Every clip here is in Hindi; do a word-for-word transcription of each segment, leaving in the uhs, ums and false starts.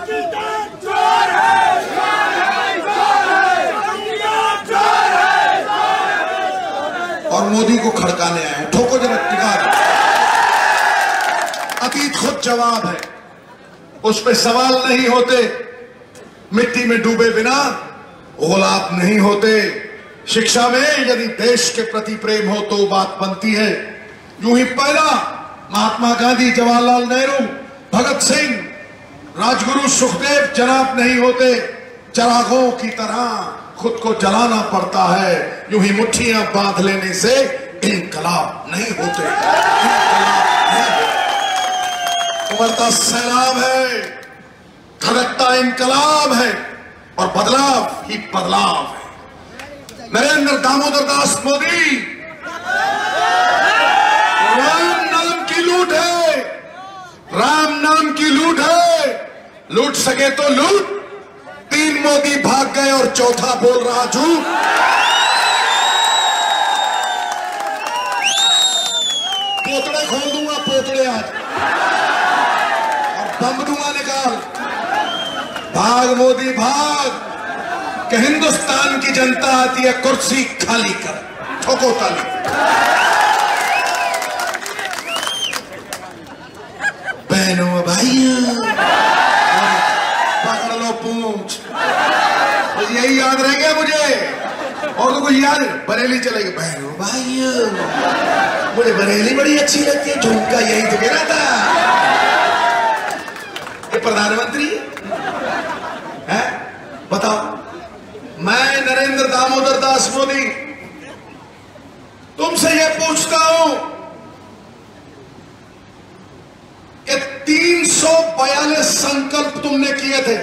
और मोदी को खड़काने आए। ठोको जरा टिकार। अतीत खुद जवाब है, उस पे सवाल नहीं होते। मिट्टी में डूबे बिना गुलाब नहीं होते। शिक्षा में यदि देश के प्रति प्रेम हो तो बात बनती है। यूं ही पहला महात्मा गांधी, जवाहरलाल नेहरू, भगत सिंह, राजगुरु सुखदेव जनाब नहीं होते। चरागों की तरह खुद को जलाना पड़ता है। यूं ही मुट्ठियां बांध लेने से इनकलाब नहीं होते। इनकलाब नहीं होते। उमड़ता सैलाब है, धड़कता इनकलाब है और बदलाव ही बदलाव है। नरेंद्र दामोदर दास मोदी, राम नाम की लूट है, राम नाम की लूट है। लूट सके तो लूट। तीन मोदी भाग गए और चौथा बोल रहा झूठ। पोतड़े खोल दूंगा, पोतड़े आज, और बम दूंगा निकाल। भाग मोदी भाग, कि हिंदुस्तान की जनता आती है कुर्सी खाली कर। ठोको ताली। बहनों भाइयों, पकड़ लो पूंछ। तो यही याद रह गया मुझे, और तो कुछ याद है। बरेली चलेगी। बहनों भाइयों, मुझे बरेली बड़ी अच्छी लगती है। झुमका यही तो कह रहा था। ये प्रधानमंत्री है, बताओ। मैं नरेंद्र दामोदर दास मोदी तुमसे यह पूछता हूं कि तीन सौ बयालीस संकल्प तुमने किए थे।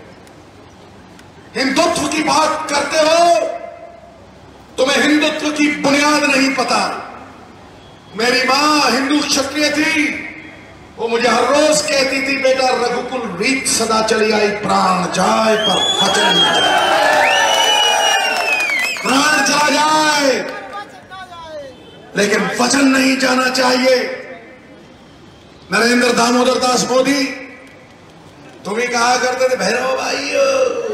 हिंदुत्व की बात करते हो, तुम्हें हिंदुत्व की बुनियाद नहीं पता। मेरी मां हिंदू क्षत्रिय थी, वो मुझे हर रोज कहती थी, बेटा रघुकुल रीत सदा चली आई, प्राण जाए पर वचन न जाए। प्राण चला जाए लेकिन वचन नहीं जाना चाहिए। नरेंद्र दामोदर दास मोदी, तुम ही कहा करते थे, भैरव भाइयों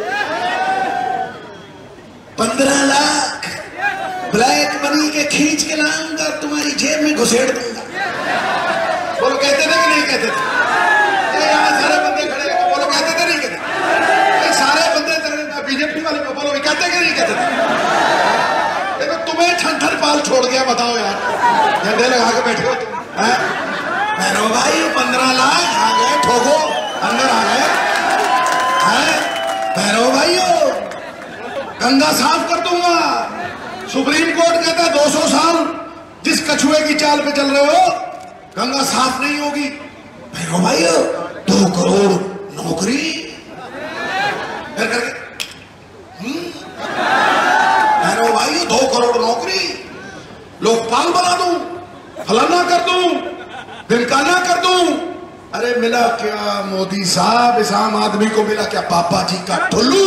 पंद्रह लाख ब्लैक मनी के खींच के लाऊंगा, तुम्हारी जेब में घुसेड़ दूंगा। बोलो कहते थे कि नहीं कहते थे? यहाँ सारे बंदे खड़े हैं, बोलो कहते थे नहीं कहते? सारे बंदे बीजेपी वाले बोलो कहते कि नहीं कहते थे? देखो तुम्हें ठन ठन पाल छोड़ गया, बताओ यार। झंडे लगा के बैठे हो तुम। भैरव भाई पंद्रह लाख आ गए, ठोको अंदर आ गए। भैरव भाइयों, गंगा साफ कर दूंगा। सुप्रीम कोर्ट कहता है दो सौ साल जिस कछुए की चाल पे चल रहे हो, गंगा साफ नहीं होगी। भैरव भाइयों, दो करोड़ नौकरी फिर करके। भैरव भाइयों, दो करोड़ नौकरी, लोकपाल बना दूं, फलाना कर दूं, ढिमकाना कर दूं। अरे मिला क्या मोदी साहब? इस आम आदमी को मिला क्या पापा जी का ठुल्लू?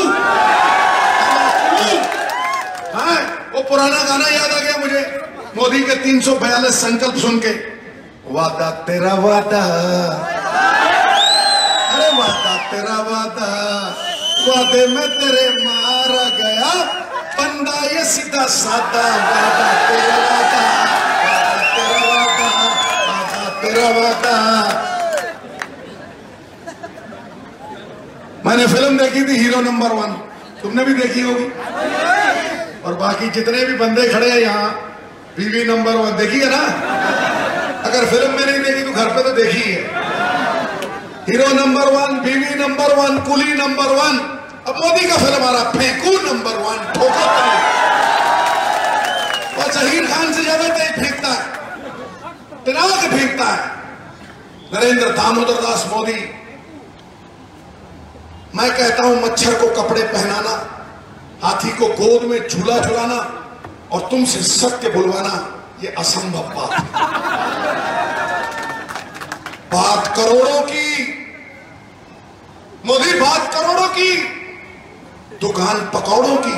हाँ, वो पुराना गाना याद आ गया मुझे, मोदी के तीन सौ बयालीस संकल्प सुन के। वादा तेरा वादा, अरे वादा तेरा वादा, वादे में तेरे मारा गया बंदा ये सीधा साधा। वादा तेरा वादा, वादा तेरा वादा, वादा तेरा वादा। मैंने फिल्म देखी थी हीरो नंबर वन, तुमने भी देखी होगी। और बाकी जितने भी बंदे खड़े हैं यहाँ, बीवी नंबर वन देखी है ना? अगर फिल्म में नहीं देखी तो घर पे तो देखी है। Hero number one, Biwi number one, Coolie number one. अब मोदी का फिल्म आ रहा, फेंकू नंबर वन, ठोको ताली। और जहीर खान से ज्यादा तेज फेंकता है, टिना के फेंकता है नरेंद्र दामोदर दास मोदी। मैं कहता हूं मच्छर को कपड़े पहनाना, हाथी को गोद में झूला झुलाना और तुमसे सत्य बुलवाना ये असंभव बात है। बात करोड़ों की मोदी, बात करोड़ों की, दुकान पकौड़ों की।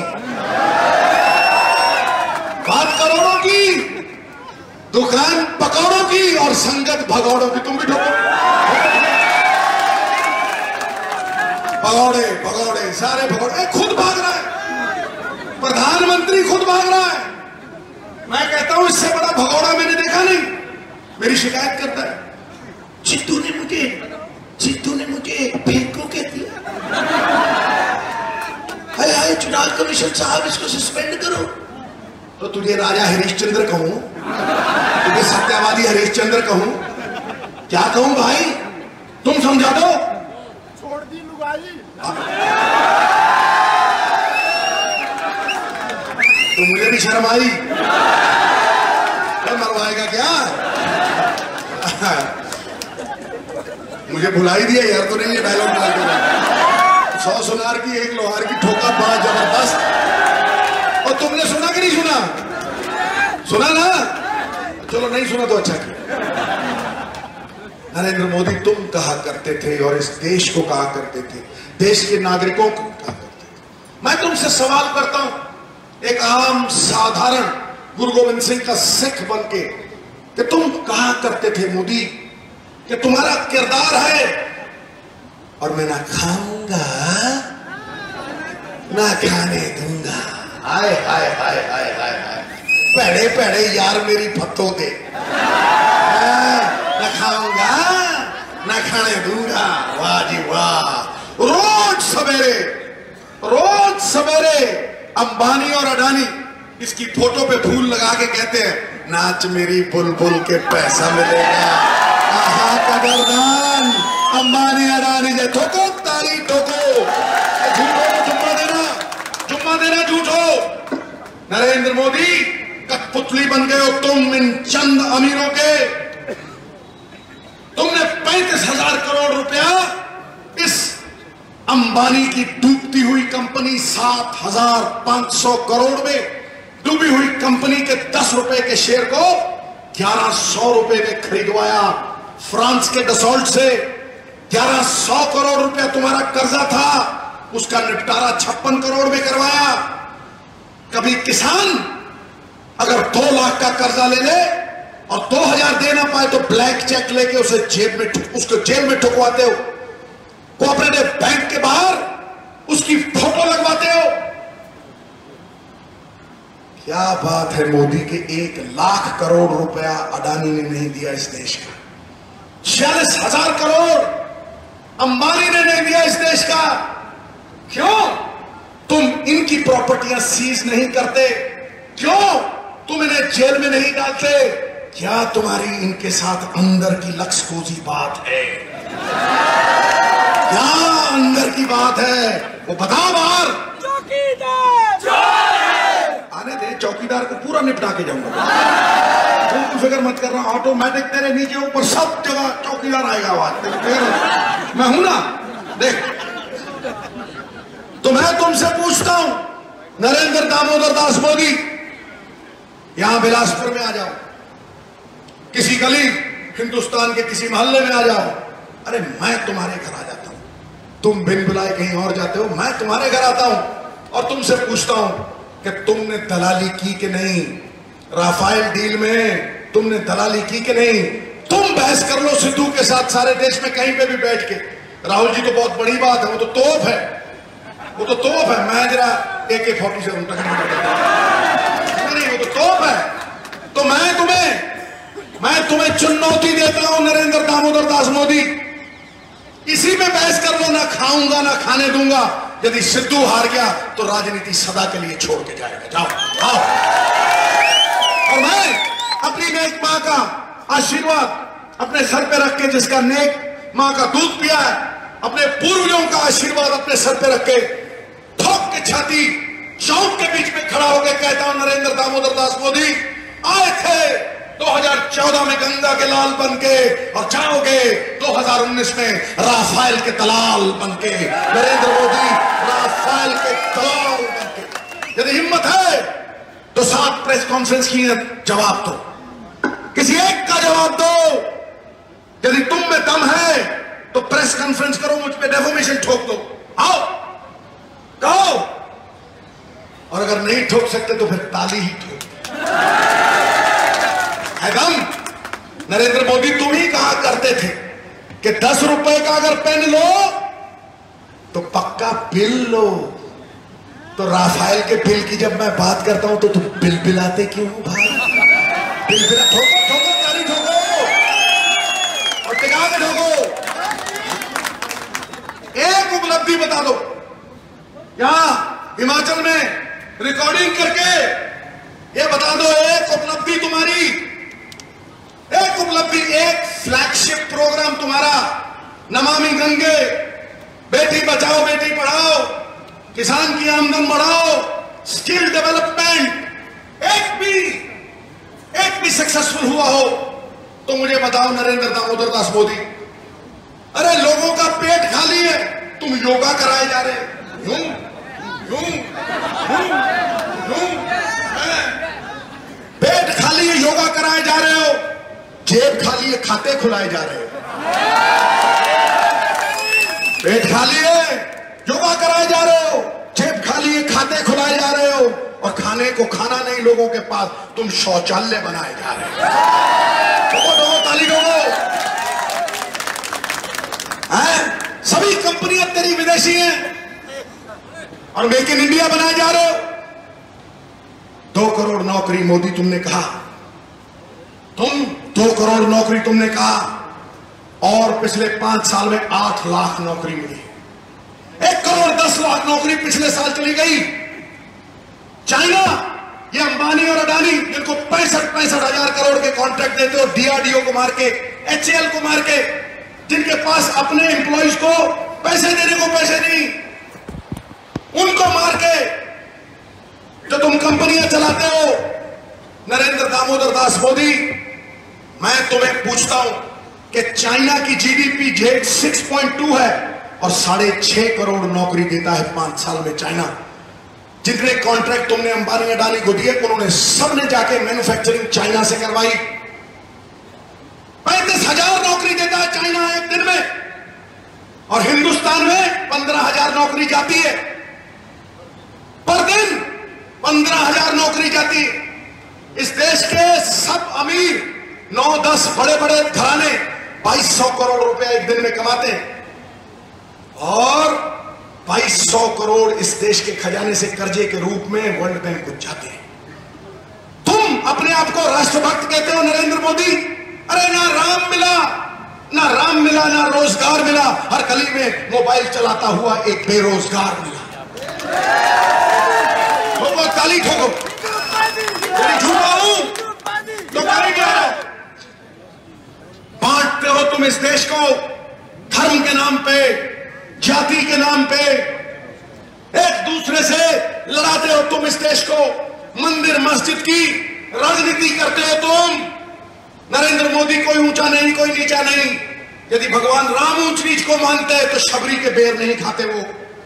बात करोड़ों की, दुकान पकौड़ों की और संगत भगौड़ों की। तुम भी ठोको। भगौड़े भगौड़े सारे भगौड़े, खुद भाग रहा है, प्रधानमंत्री खुद भाग रहा है। मैं कहता हूं इससे बड़ा भगौड़ा मैंने देखा नहीं। मेरी शिकायत करता है, चित्तू ने मुझे चित्तू ने मुझे फेंको कह दिया। हाय हाय चुनाव कमीशन साहब इसको सस्पेंड करो। तो तुझे राजा हरिश्चंद्र कहूं, तुझे सत्यवादी हरिश्चंद्र कहूं, क्या कहूं भाई? तुम समझा दो। छोड़ दी लुगाई। तो मुझे भी शर्म आई, तो मरवाएगा क्या? मुझे भुला ही दिया यार, तो नहीं ये डायलॉग डाल के सौ सुनार की एक लोहार की ठोका बड़ा जबरदस्त। और तुमने सुना कि नहीं सुना? सुना ना? चलो नहीं सुना तो अच्छा किया। नरेंद्र मोदी तुम कहा करते थे और इस देश को कहा करते थे, देश के नागरिकों को कहा करते थे। मैं तुमसे सवाल करता हूं, एक आम साधारण गुरु गोविंद सिंह का सिख बनके, कि तुम कहा करते थे मोदी कि तुम्हारा किरदार है और मैं ना खाऊंगा ना खाने दूंगा। हाय हाय हाय हाय हाय हाय, पेड़े पेड़े यार मेरी फत्तों दे, ना खाऊंगा ना खाने दूंगा। वाह जी वाह। रोज सवेरे रोज सवेरे अंबानी और अडानी इसकी फोटो पे फूल लगा के कहते हैं, नाच मेरी बुलबुल के पैसा मिलेगा। आहा कदरदान अंबानी अडानी जे ठोको ताली ठोको, झूठो जुम्मा देना जुम्मा देना झूठो। नरेंद्र मोदी कठपुतली बन गए हो तुम इन चंद अमीरों के। तुमने पैंतीस हजार करोड़ रुपया इस अंबानी की डूबती हुई कंपनी सात हजार पांच सौ करोड़ में डूबी हुई कंपनी के दस रुपए के शेयर को ग्यारह सौ रुपए में खरीदवाया। फ्रांस के डसॉल्ट से ग्यारह सौ करोड़ रुपया तुम्हारा कर्जा था, उसका निपटारा छप्पन करोड़ में करवाया। कभी किसान अगर दो लाख का कर्जा ले ले और दो हजार दे ना पाए तो ब्लैक चेक लेके उसे जेब में उसको जेल में ठुकवाते हो। कोऑपरेटिव बैंक के बाहर उसकी फोटो लगवाते हो। क्या बात है मोदी के एक लाख करोड़ रुपया अडानी ने नहीं दिया इस देश का, छियालीस हजार करोड़ अंबानी ने नहीं दिया इस देश का। क्यों तुम इनकी प्रॉपर्टियां सीज नहीं करते? क्यों तुम इन्हें जेल में नहीं डालते? क्या तुम्हारी इनके साथ अंदर की लक्ष्यकोजी बात है? क्या अंदर की बात है वो बताओ बाहर। चौकीदार आने दे, चौकीदार को पूरा निपटा के जाऊंगा। तुम फिक्र मत कर रहा, ऑटोमेटिक तेरे नीचे ऊपर सब जगह चौकीदार आएगा आवाज। मैं हूं ना, देख। तो मैं तुमसे पूछता हूं, नरेंद्र दामोदर दास मोदी, यहां बिलासपुर में आ जाओ, किसी गली हिंदुस्तान के किसी मोहल्ले में आ जाओ, अरे मैं तुम्हारे घर आ जाता हूं। तुम बिन बुलाए कहीं और जाते हो, मैं तुम्हारे घर आता हूं और तुमसे पूछता हूं कि तुमने दलाली की कि नहीं? राफेल डील में तुमने दलाली की कि नहीं? तुम बहस कर लो सिद्धू के साथ सारे देश में कहीं पे भी बैठ के। राहुल जी तो बहुत बड़ी बात है, वो तो तोप है, वो तो तोप है। मैं जरा ए के फोर्टी सेवन नहीं, वो तो तोप है। तो मैं तुम्हें मैं तुम्हें चुनौती देता हूं नरेंद्र दामोदर दास मोदी, इसी में बहस कर लो, ना खाऊंगा ना खाने दूंगा। यदि सिद्धू हार गया तो राजनीति सदा के लिए छोड़ के जाएगा। जाओ आओ। और मैं अपनी नेक मां का आशीर्वाद अपने सर पे रख के, जिसका नेक मां का दूध पिया है, अपने पूर्वजों का आशीर्वाद अपने सर पे रख के, ठोक के छाती चौक के बीच में खड़ा होकर कहता हूं, नरेंद्र दामोदर दास मोदी आए थे दो हज़ार चौदह में गंगा के लाल बनके और जाओगे दो हज़ार उन्नीस में राफेल के दलाल बनके। नरेंद्र मोदी राफेल के दलाल बनके। यदि हिम्मत है तो सात प्रेस कॉन्फ्रेंस की जवाब दो, किसी एक का जवाब दो। यदि तुम में दम है तो प्रेस कॉन्फ्रेंस करो, मुझ पे डेफोमेशन ठोक दो, आओ कहो। और अगर नहीं ठोक सकते तो फिर ताली ही ठोक। है दम? नरेंद्र मोदी तुम ही कहा करते थे कि दस रुपए का अगर पेन लो तो पक्का बिल लो। तो राफेल के बिल की जब मैं बात करता हूं तो तुम बिल बिलाते क्यों हो भाई? बिल बिला ठोको ठोको ताली ठोको और टिका के ठोको। एक उपलब्धि बता दो यहां हिमाचल में रिकॉर्डिंग करके, ये बता दो एक उपलब्धि तुम्हारी, एक उपलब्धि, एक फ्लैगशिप प्रोग्राम तुम्हारा, नमामि गंगे, बेटी बचाओ बेटी पढ़ाओ, किसान की आमदन बढ़ाओ, स्किल डेवलपमेंट, एक भी एक भी सक्सेसफुल हुआ हो तो मुझे बताओ नरेंद्र दामोदर दास मोदी। अरे लोगों का पेट खाली है, तुम योगा कराए जा रहे हो, यूं यूं यूं यूं, पेट खाली है योगा कराए जा रहे हो, जेब खाली है खाते खुलाए जा रहे हो। पेट खाली है योगा कराए जा रहे हो, जेब खाली है खाते खुलाए जा रहे हो, और खाने को खाना नहीं लोगों के पास, तुम शौचालय बनाए जा रहे हो। ठोको ठोको ताली ठोको। सभी कंपनियां तेरी विदेशी हैं और मेक इन इंडिया बनाए जा रहे हो। दो करोड़ नौकरी मोदी तुमने कहा, तुम दो करोड़ नौकरी तुमने कहा, और पिछले पांच साल में आठ लाख नौकरी मिली। एक करोड़ दस लाख नौकरी पिछले साल चली गई। चाइना, ये अंबानी और अडानी जिनको पैंसठ पैंसठ हजार करोड़ के कॉन्ट्रैक्ट देते हो, डीआरडीओ को मार के, एचएएल को मार के, जिनके पास अपने एम्प्लॉइज को पैसे देने को पैसे नहीं, उनको मार के जो तुम कंपनियां चलाते हो। नरेंद्र दामोदर दास मोदी, मैं तुम्हें पूछता हूं कि चाइना की जीडीपी जेड छह पॉइंट दो है और साढ़े छह करोड़ नौकरी देता है पांच साल में चाइना। जितने कॉन्ट्रैक्ट तुमने अंबानी अडानी को दिए, उन्होंने सबने जाके मैन्युफैक्चरिंग चाइना से करवाई। पैंतीस हजार नौकरी देता है चाइना एक दिन में, और हिंदुस्तान में पंद्रह हजार नौकरी जाती है पर दिन, पंद्रह हजार नौकरी जाती है। इस देश के सब अमीर नौ दस बड़े बड़े घराने बाईस सौ करोड़ रुपया एक दिन में कमाते हैं, और बाईस सौ करोड़ इस देश के खजाने से कर्जे के रूप में वर्ल्ड बैंक को जाते हैं। तुम अपने आप को राष्ट्रभक्त कहते हो नरेंद्र मोदी। अरे ना राम मिला, ना राम मिला, ना रोजगार मिला, हर गली में मोबाइल चलाता हुआ एक बेरोजगार मिला। ठोको ताली ठोको। झूठा हूं तो ताली क्या है? बांटते हो तुम इस देश को धर्म के नाम पे, जाति के नाम पे, एक दूसरे से लड़ाते हो तुम इस देश को। मंदिर मस्जिद की राजनीति करते हो तुम। नरेंद्र मोदी कोई ऊंचा नहीं, कोई नीचा नहीं। यदि भगवान राम ऊंच नीच को मानते हैं तो शबरी के बेर नहीं खाते वो।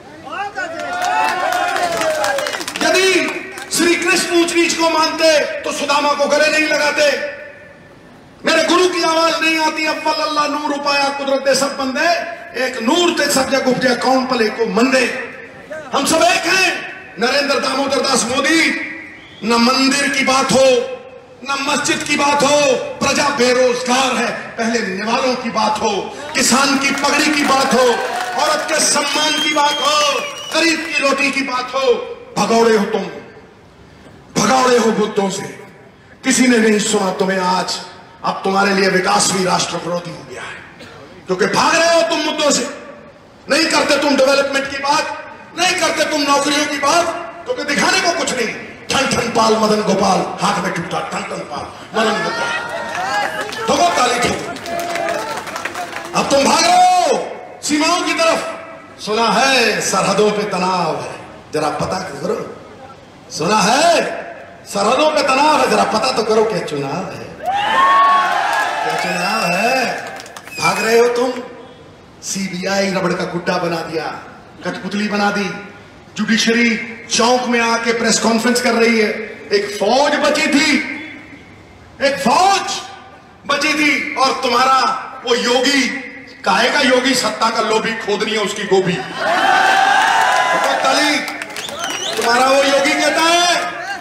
यदि श्री कृष्ण ऊंच नीच को मानते तो सुदामा को गले नहीं लगाते। मेरे गुरु की आवाज नहीं आती, अव्वल अल्लाह नूर उपाया कुदरत दे सब बंदे, एक नूर ते सब जग उपजे कौन पले को मंदे। हम सब एक हैं। नरेंद्र दामोदर दास मोदी, न मंदिर की बात हो, न मस्जिद की बात हो, प्रजा बेरोजगार है, पहले निवालों की बात हो, किसान की पगड़ी की बात हो, औरत के सम्मान की बात हो, गरीब की रोटी की बात हो। भगौड़े हो तुम, भगौड़े हो बुद्धों से। किसी ने नहीं सुना तुम्हें आज। अब तुम्हारे लिए विकास भी राष्ट्र विरोधी हो गया है, क्योंकि भाग रहे हो तुम मुद्दों से। नहीं करते तुम डेवलपमेंट की बात, नहीं करते तुम नौकरियों की बात, क्योंकि दिखाने को कुछ नहीं। ठन ठन पाल मदन गोपाल, हाथ में टूटा ठन ठन पाल मदन गोपाल। ठोको ताली ठोको। अब तुम भाग रहे हो सीमाओं की तरफ। सुना है सरहदों पे तनाव है, जरा पता करो। सुना है सरहदों पे तनाव है, जरा पता तो करो क्या चुनाव है, क्या चुनाव है। भाग रहे हो तुम। सीबीआई रबड़ का गुड्डा बना दिया, कठपुतली बना दी। जुडिशरी चौक में आके प्रेस कॉन्फ्रेंस कर रही है। एक फौज बची थी, एक फौज बची थी, और तुम्हारा वो योगी, काहे का योगी, सत्ता का लोभी, खोदनी है उसकी गोभी। तो ताली, तुम्हारा वो योगी कहता है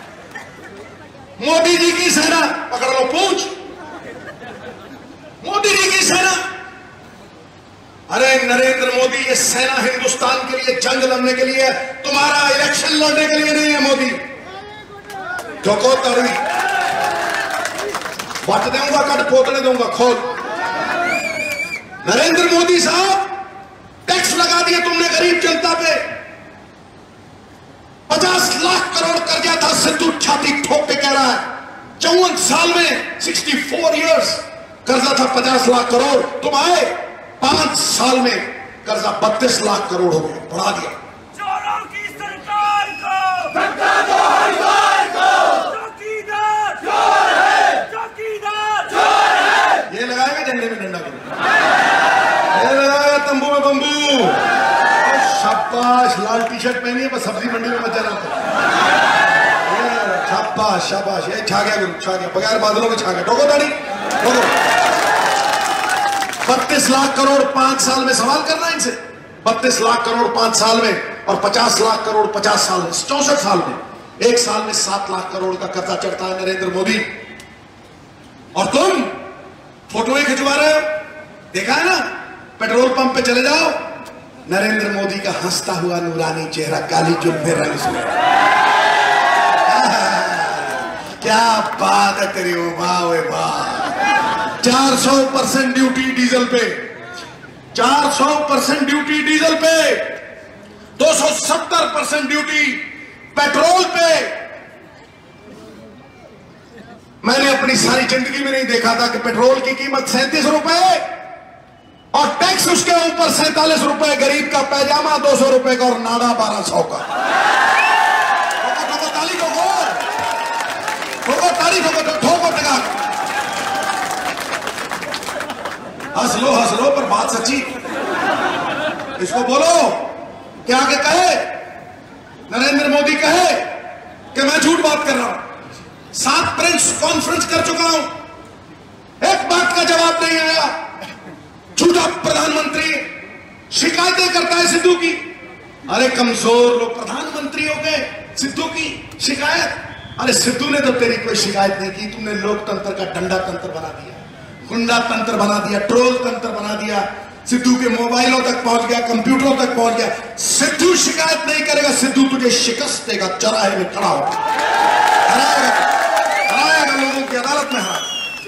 मोदी जी की सेना, पकड़ लो पूछ, मोदी जी की सेना। अरे नरेंद्र मोदी, ये सेना हिंदुस्तान के लिए जंग लड़ने के लिए, तुम्हारा इलेक्शन लड़ने के लिए नहीं है मोदी। ठोको ताड़ी, बट दूंगा, कट पोतने दूंगा, खोल। नरेंद्र मोदी साहब, टैक्स लगा दिए तुमने गरीब जनता पे। पचास लाख करोड़ कर्जा था, सिद्धू छाती ठोक के कह रहा है चौवन साल में सिक्सटी फोर ईयर्स कर्जा था पचास लाख करोड़। तुम आए पांच साल में कर्जा बत्तीस लाख करोड़ हो गया, बढ़ा दिया। चोरों की सरकार को धक्का दो, हरिद्वार को। चौकीदार चोर है, चौकीदार चोर है। ये लगाएगा झंडे में डंडा करो, ये लगाएगा तंबू में बंबू। और शाबाश, लाल टी शर्ट पहनी है, बस सब्जी मंडी में मचा रहा था। शाबाश शाबाश, ये छा गया गुरु, छा गया, बगैर बादलों में छा गया। ठोको ताड़ी, ठोको। बत्तीस लाख करोड़ पांच साल में, सवाल करना इनसे। बत्तीस लाख करोड़ पांच साल में और पचास लाख करोड़ पचास साल में, चौसठ साल में। एक साल में सात लाख करोड़ का कर्जा चढ़ता है नरेंद्र मोदी, और तुम फोटो ही खिंचवा रहे हो। देखा है ना, पेट्रोल पंप पे चले जाओ, नरेंद्र मोदी का हंसता हुआ नूरानी चेहरा, काली जुल्फे रंग से। क्या बात है तेरी, वाह वाह। चार सौ परसेंट ड्यूटी डीजल पे, चार सौ परसेंट ड्यूटी डीजल पे, दो सौ सत्तर परसेंट ड्यूटी पेट्रोल पे। मैंने अपनी सारी जिंदगी में नहीं देखा था कि पेट्रोल की कीमत सैंतीस रुपए और टैक्स उसके ऊपर सैंतालीस रुपए, गरीब का पैजामा दो सौ रुपए का और नाड़ा बारह सौ का। ठोको ताली, ठोको ठोको ताली, ठोको ठोको टगा। हंस लो हंस लो, पर बात सच्ची। इसको बोलो क्या आगे कहे नरेंद्र मोदी, कहे कि मैं झूठ बात कर रहा हूं। सात प्रेस कॉन्फ्रेंस कर चुका हूं, एक बात का जवाब नहीं आया। झूठा प्रधानमंत्री, शिकायतें करता है सिद्धू की। अरे कमजोर लोग प्रधानमंत्री हो गए, सिद्धू की शिकायत। अरे सिद्धू ने तो तेरी कोई शिकायत नहीं की, तुमने लोकतंत्र का डंडा तंत्र बना दिया, गुंडा तंत्र बना दिया, ट्रोल तंत्र बना दिया। सिद्धू के मोबाइलों तक पहुंच गया, कंप्यूटरों तक पहुंच गया। सिद्धू शिकायत नहीं करेगा, सिद्धू तुझे शिकस्त देगा, चौराहे में खड़ा होगा, हराएगा, हराएगा, लोगों की अदालत में हराएगा।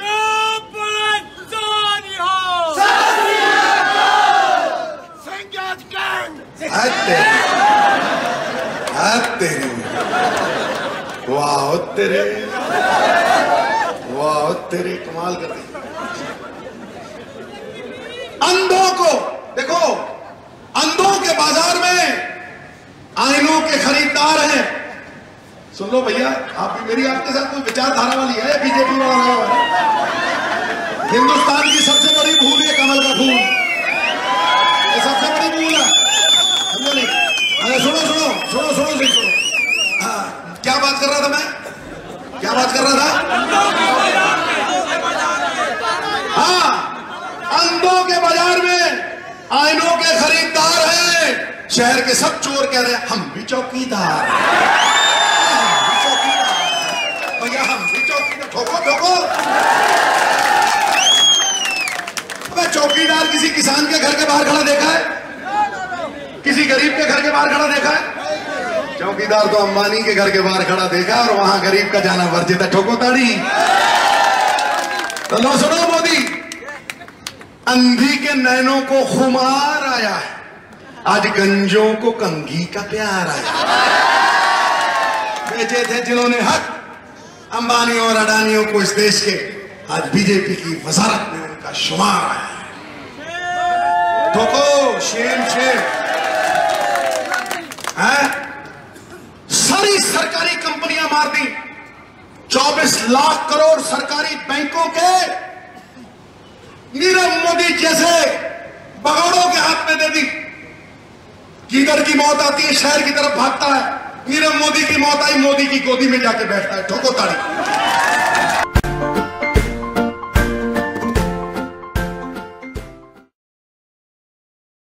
तेरे वाह तेरे वाह तेरे कमाल कर दी। अंधों को देखो, अंधों के बाजार में आईनों के खरीदार हैं। सुन लो भैया, आप भी मेरी आपके साथ कोई विचारधारा वाली है, बीजेपी वाला लगा हुआ है। हिंदुस्तान की सबसे बड़ी भूल है कमल का फूल, ये सबसे बड़ी भूल है, समझो नहीं? अरे सुनो सुनो सुनो सुनो सुनो सुनो हाँ, क्या बात कर रहा था मैं, क्या बात कर रहा था? हाँ, अंधों के बाजार में आईनों के खरीदार हैं। शहर के सब चोर कह रहे हैं हम भी चौकीदार, हम भी चौकीदार, भैया हम भी चौकीदार। ठोको ठोको। अबे चौकीदार किसी किसान के घर के बाहर खड़ा देखा है? किसी गरीब के घर के बाहर खड़ा देखा है? चौकीदार तो अंबानी के घर के बाहर खड़ा देखा, और वहां गरीब का जाना वर्जित है। ठोको ताड़ी। तो लो सुनो मोदी, अंधी के नैनों को खुमार आया है, आज गंजों को कंघी का प्यार आया। बेचे थे जिन्होंने हक अंबानी और अडानियों को इस देश के, आज बीजेपी की वजारत में उनका शुमार आया है। ठोको, शेम शेम है। सारी सरकारी कंपनियां मार दी, चौबीस लाख करोड़ सरकारी बैंकों के नीरव मोदी जैसे बगौड़ों के हाथ में दे दी। किधर की मौत आती है शहर की तरफ भागता है, नीरव मोदी की मौत आई मोदी की गोदी में जाके बैठता है। ठोको ताड़ी।